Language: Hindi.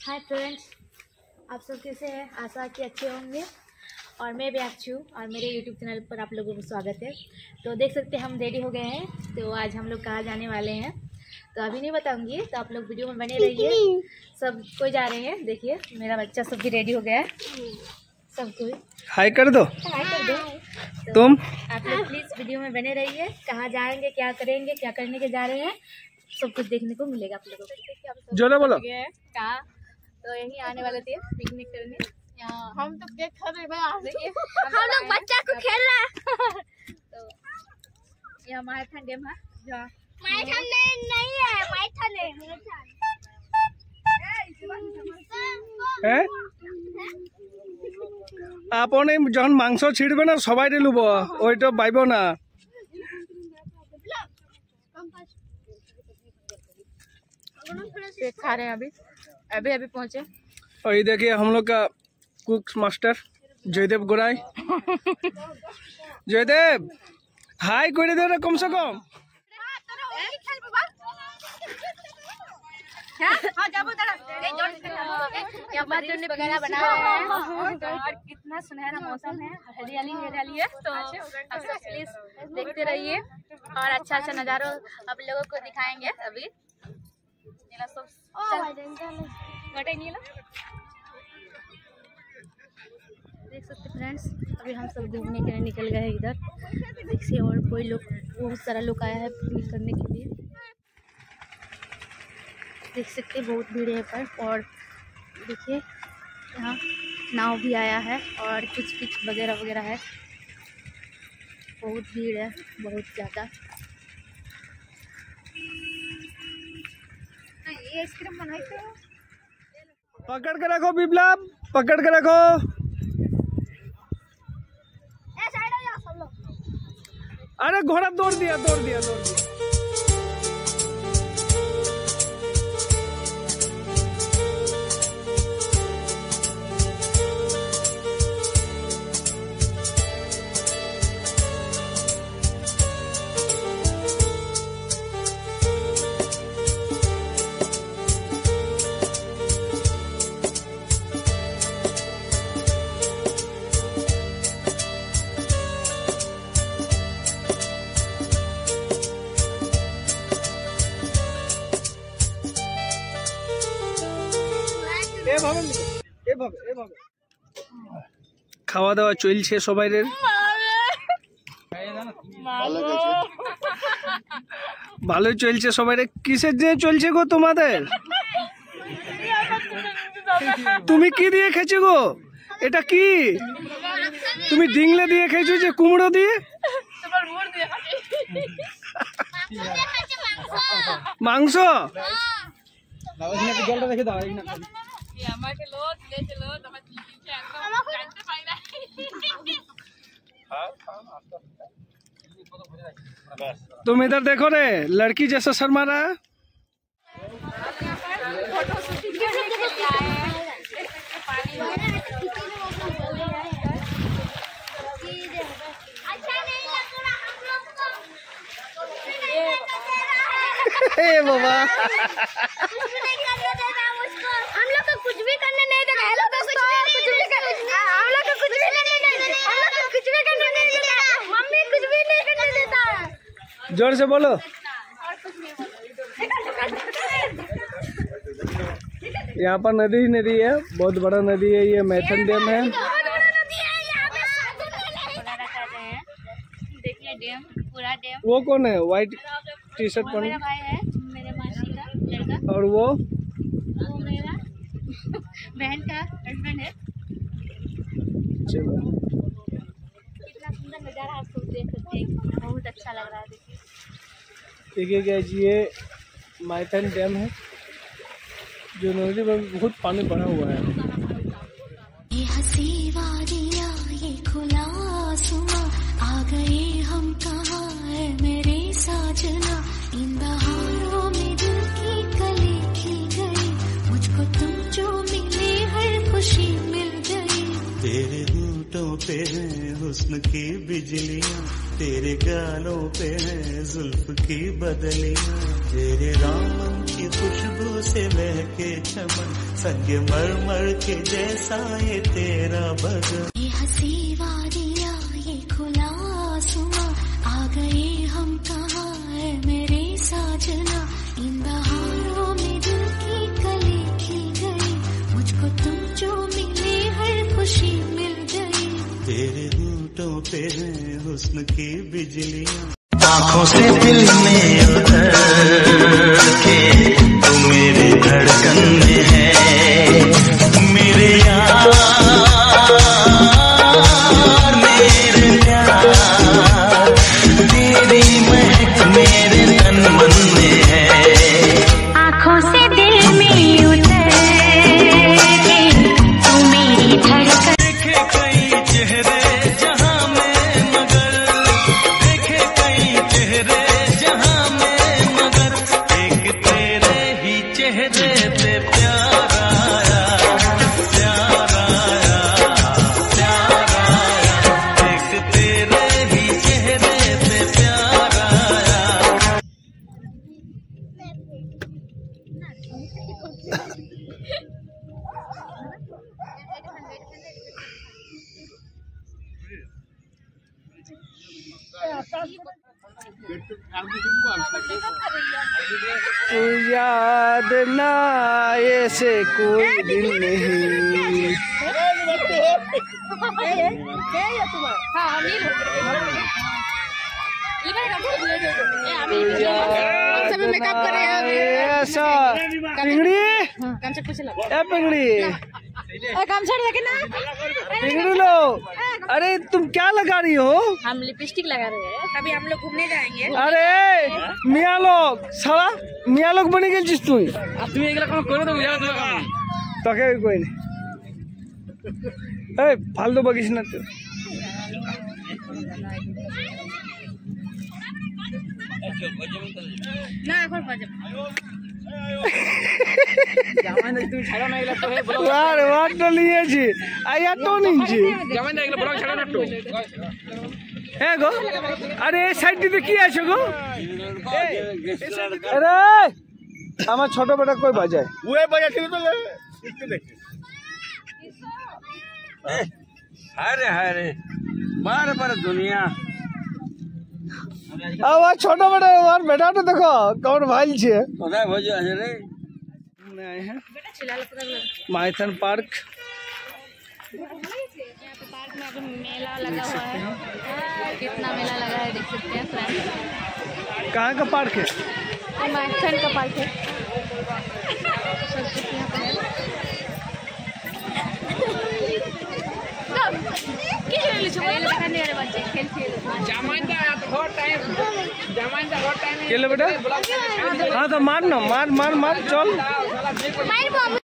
हाय फ्रेंड्स, आप सब कैसे हैं? आशा कि अच्छे होंगे और मैं भी अच्छी हूँ और मेरे यूट्यूब चैनल पर आप लोगों को स्वागत है। तो देख सकते हैं हम रेडी हो गए हैं। तो आज हम लोग कहाँ जाने वाले हैं तो अभी नहीं बताऊंगी, तो आप लोग वीडियो में बने रहिए। सब कोई जा रहे हैं, देखिए मेरा बच्चा सब भी रेडी हो गया है। सब कोई हाय कर दो, हाय कर दो। तो तुम आप लोग प्लीज़ वीडियो में बने रहिए। कहाँ जाएंगे, क्या करेंगे, क्या करने के जा रहे हैं, सब कुछ देखने को मिलेगा आप लोगों को। जोरे बोलो। कहाँ तो यही आने वाले थे पिकनिक करने। यहाँ हम तो केक खा रहे हैं, हम लोग बच्चा को खेल रहा है। तो यह माइथन डैम है, जो माइथन नहीं है, माइथन है आपने जहन मांस छिड़बे ना सबाई लुब ओइटा पाइब ना। केक खा रहे हैं, अभी अभी पहुंचे। और ये देखिए हम लोग का cook master Jaydev Gorai. Jaydev hi कर दे ना कम से कम। वगैरह बना रहे हैं और कितना सुनहरा मौसम है, हरियाली हरियाली है। तो आप सब प्लीज देखते रहिए और अच्छा अच्छा नज़ारा आप लोगों को दिखाएंगे। अभी देख सकते फ्रेंड्स, अभी हम सब घूमने के लिए निकल गए हैं इधर। देखिए और कोई लोग, बहुत सारा लोग आया है पिकनिक करने के लिए। देख सकते बहुत भीड़ है पर, और देखिए यहाँ नाव भी आया है और कुछ वगैरह वगैरह है। बहुत भीड़ है, बहुत ज़्यादा। ये आइसक्रीम बनाई तो पकड़ के रखो बिप्लब, पकड़ के रखो। अरे घोड़ा दौड़ दिया। খাওয়া দাওয়া চলছে সবাইদের, ভালোই চলছে সবাইরে। কিসের দিয়ে চলছে গো তোমাদের? তুমি কি দিয়ে খেয়েছো গো? এটা কি তুমি ডিংলে দিয়ে খেয়েছো যে কুমড়ো দিয়ে? মাংস জলটা রেখে দাও। तुम इधर देखो रे, लड़की जैसा शर्मा रहा है। बाबा हम लोग को कुछ भी करने नहीं देना। हेलो दोस्तों, कुछ भी करने हम लोग को कुछ भी करने नहीं देना। हम लोग को कुछ भी करने नहीं देता। मम्मी कुछ भी नहीं करने देता। जोर से बोलो। यहाँ पर नदी है, बहुत बड़ा नदी है। ये मैथन डैम है। देखिए डैम, पूरा डैम। वो कौन है व्हाइट टी शर्ट पहने? मेरा भाई है, मेरे मासी का लड़का। और वो मेरा बहन का हस्बैंड है। चलो कितना सुंदर नज़ारा आप सब देख सकते हैं, बहुत अच्छा लग रहा है। देखिए गाइस, ये मैथन डैम है जो नदी में बहुत पानी भरा हुआ है। ये हंसी वादियाँ, ये खुला आसमां, आ गए हम कहाँ है मेरे साजना। इन बहारों में दिल की कली खिल गई, मुझको तुम जो मिले हर खुशी मिल गई। तेरे होठों पे हुस्न की बिजलियां, तेरे गालों पे है जुल्फ की बदलियां, तेरे दामन की खुशबू से महके चमन, संग मरमर के जैसा ये तेरा बदन। ये हंसी वादियां ये खुला आसमां, आ गए हम कहाँ है मेरे साजना, इन बहारों में दिल की कली खिल गई, मुझको तुम जो मिले हर खुशी मिल गई। तेरे होठों पे है हुस्न की बिजलियां, आँखों से दिल में उतर के तू मेरे धड़कन में है, मेरे यार मेरे प्यार, तेरी महक मेरे तन मन में है। आँखों से दिल में उतर के तू मेरी धड़कन। देखे कई चेहरे जहां में मगर, देखे कई चेहरे जहां में मगर, एक तेरे ही चेहरे पे प्यार आया, प्यार आया, प्यार आया, एक तेरे ही चेहरे पे प्यार आया। तू याद ना ऐसे कोई दिन नहीं। मेकअप कर रहे हैं ऐसा पिंगड़ी काम से कुछ लगा ए पिंगड़ी काम छोड़ देखे ना पिंगड़ी लो। अरे तुम क्या लगा रही हो? हम लिपस्टिक लगा रहे हैं, कभी हम लोग घूमने जाएंगे। अरे मियाँ लोग साला मियाँ लोग बनी गई जिस तुम तो क्या कोई नहीं फालतू बगिस ना तू। না এখন বাজে জামাই না তুমি ছাড়া না এগুলা তো হে বলো আরে ওয়াট তো নিয়েছি আইয়া তো নিয়েছি জামাই না এগুলা বড় ছাড়া না তো হ্যাঁ গো। আরে এই সাইডটিতে কি আছে গো? আরে আমার ছোট বেটা কই বাজায় ওই বাজাছিল তো একটু দেখি। আরে আরে মার पर दुनिया अब छोटा बड़ा और बेटा तो देखो कौन भाई छे कोदा भजे আছে रे हमने आए हैं माइथन पार्क। यहाँ पे पार्क में अभी मेला लगा हुआ है, कितना मेला लगा है देख सकते हैं फ्रेंड्स। कहाँ का पार्क है? माइथन का पार्क है, सब कुछ यहाँ पे है। बेटा हाँ तो मार ना मार मार मार चल।